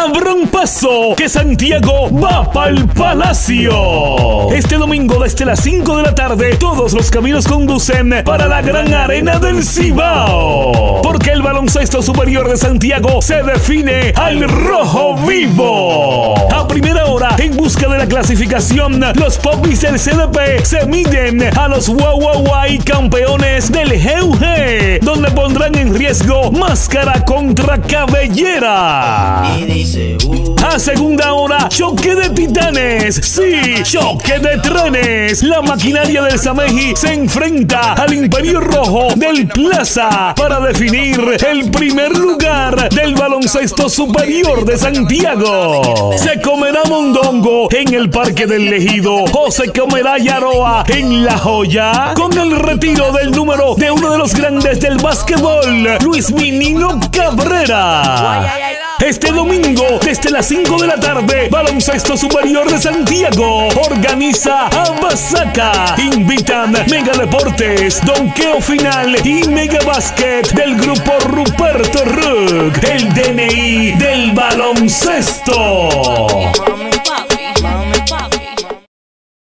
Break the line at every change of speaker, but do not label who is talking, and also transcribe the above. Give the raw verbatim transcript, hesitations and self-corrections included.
abran paso, que Santiago va pa'l Palacio. Este domingo desde las cinco de la tarde, todos los caminos conducen para la gran arena del Cibao. Porque el baloncesto superior de Santiago se define al rojo vivo. A primera hora, en busca de la clasificación, los popis del C D P se miden a los Guaguaguay campeones del G U G, donde pondrán en riesgo máscara contra cabellera.
Y dice, uh.
A segunda hora, choque de titanes. Sí, choque de trenes. La maquinaria del Sameji se enfrenta al Imperio Rojo del Plaza para definir el primer lugar del baloncesto superior de Santiago. Se comerá mondongo en el Parque del Ejido o se comerá yaroa en La Joya, con el retiro del número de uno de los grandes del básquetbol, Luis Minino Cabrera. Este domingo, desde las cinco de la tarde, Baloncesto Superior de Santiago organiza Abasaca. Invitan Mega Deportes, Donqueo Final y Mega Basket del grupo Ruperto Rug, el D N I del baloncesto.